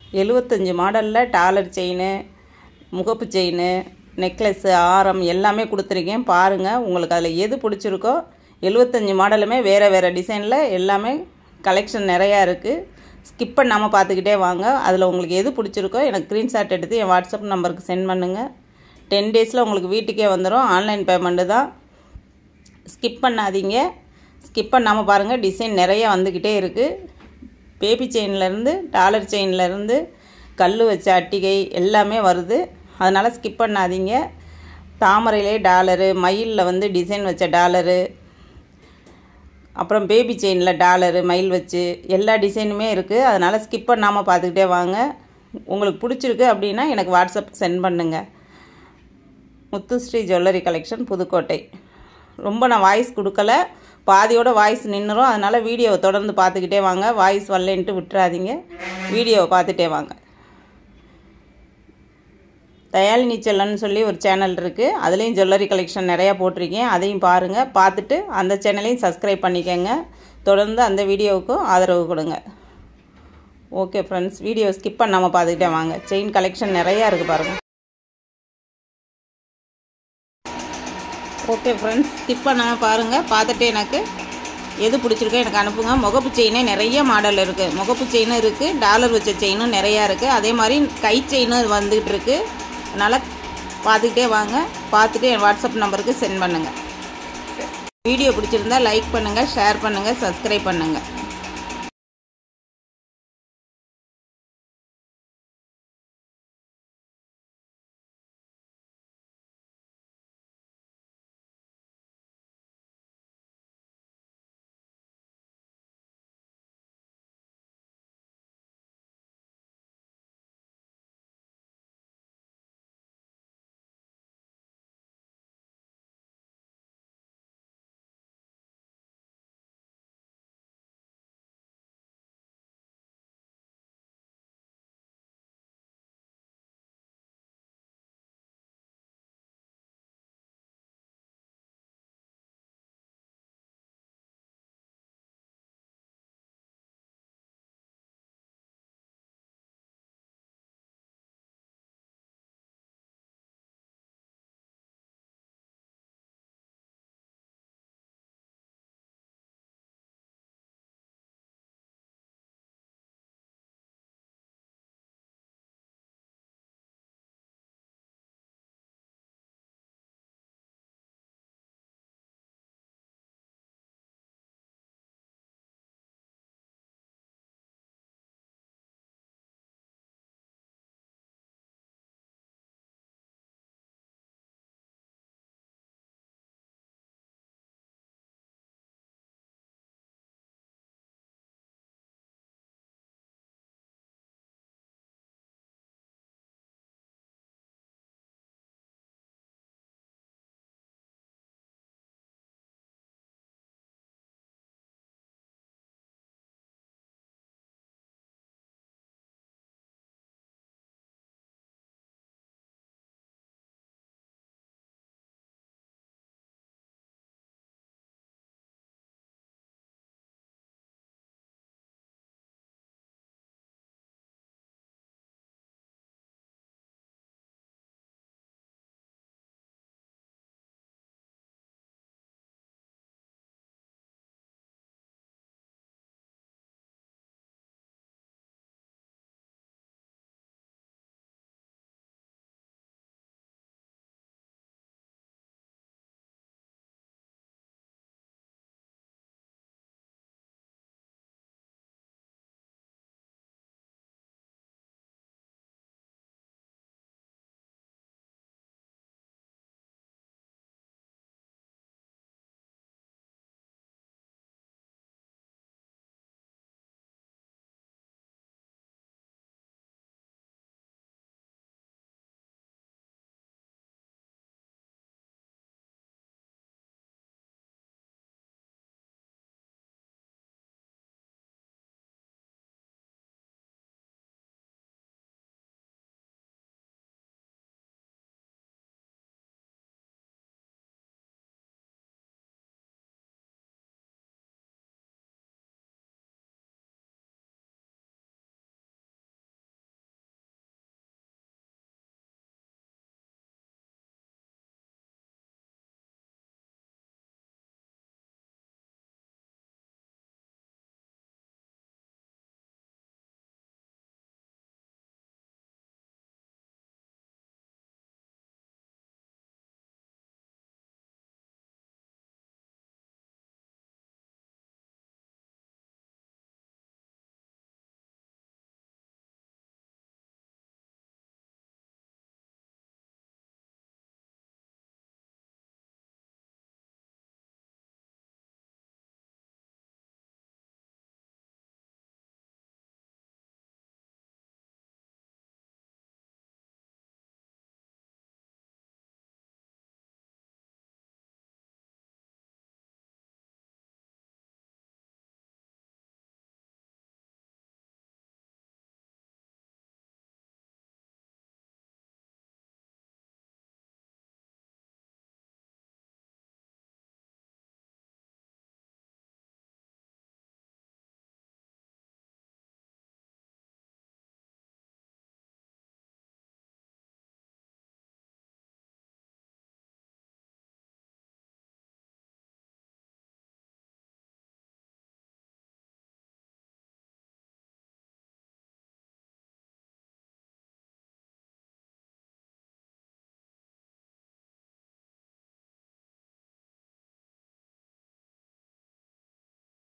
75 மாடலில் dollar chain, முகப்பு chain, necklace, ஆரம் எல்லாமே கொடுத்துருக்கேன். பாருங்கள், உங்களுக்கு அதில் எது பிடிச்சிருக்கோ. 75 மாடலுமே வேறு வேறு டிசைனில் எல்லாமே கலெக்ஷன் நிறையா இருக்குது. ஸ்கிப் பண்ணாமல் பார்த்துக்கிட்டே வாங்க. அதில் உங்களுக்கு எது பிடிச்சிருக்கோ எனக்கு ஸ்க்ரீன்ஷாட் எடுத்து என் வாட்ஸ்அப் நம்பருக்கு சென்ட் பண்ணுங்கள். 10 டேஸில் உங்களுக்கு வீட்டுக்கே வந்துடும். ஆன்லைன் பேமெண்ட்டு தான். ஸ்கிப் பண்ணாதீங்க. ஸ்கிப் பண்ணாமல் பாருங்கள். டிசைன் நிறைய வந்துக்கிட்டே இருக்குது. பேபி செயின்லேருந்து டாலர் செயின்லேருந்து கல் வச்ச அட்டிகை எல்லாமே வருது. அதனால் ஸ்கிப் பண்ணாதீங்க. தாமரையிலே டாலரு, மயிலில் வந்து டிசைன் வச்ச டாலரு, அப்புறம் பேபி செயினில் டாலரு, மயில் வச்சு எல்லா டிசைனுமே இருக்குது. அதனால் ஸ்கிப் பண்ணாமல் பார்த்துக்கிட்டே வாங்க. உங்களுக்கு பிடிச்சிருக்கு அப்படின்னா எனக்கு வாட்ஸ்அப்புக்கு சென்ட் பண்ணுங்கள். Muthusri jewellery collection, Pudukkottai. ரொம்ப நான் வாய்ஸ் கொடுக்கல, பாதியோட வாய்ஸ் நின்றுரும். அதனால் வீடியோவை தொடர்ந்து பார்த்துக்கிட்டே வாங்க. வாய்ஸ் வரலன்ட்டு விட்டுறாதீங்க. வீடியோவை பார்த்துட்டே வாங்க. தயாலினி செல்லன்னு சொல்லி ஒரு சேனல் இருக்குது. அதுலேயும் ஜுவல்லரி கலெக்ஷன் நிறையா போட்டிருக்கேன். அதையும் பாருங்கள். பார்த்துட்டு அந்த சேனலையும் சப்ஸ்கிரைப் பண்ணிக்கோங்க. தொடர்ந்து அந்த வீடியோவுக்கும் ஆதரவு கொடுங்க. ஓகே ஃப்ரெண்ட்ஸ், வீடியோ ஸ்கிப் பண்ணாமல் பார்த்துக்கிட்டே வாங்க. செயின் கலெக்ஷன் நிறையா இருக்குது பாருங்கள். ஓகே ஃப்ரெண்ட்ஸ், ஸ்கிப் பண்ணாமல் பாருங்கள். பார்த்துட்டு எனக்கு எது பிடிச்சிருக்கோ எனக்கு அனுப்புங்க. முகப்பு செயினே நிறைய மாடல் இருக்குது. முகப்பு செயினும் இருக்குது, டாலர் வச்ச செயினும் நிறையா இருக்குது. அதே மாதிரி கை செயினும் வந்துக்கிட்டு இருக்குது. அதனால் பார்த்துக்கிட்டே வாங்க. பார்த்துட்டு என் வாட்ஸ்அப் நம்பருக்கு சென்ட் பண்ணுங்கள். வீடியோ பிடிச்சிருந்தா லைக் பண்ணுங்கள், ஷேர் பண்ணுங்கள், சப்ஸ்கிரைப் பண்ணுங்கள்.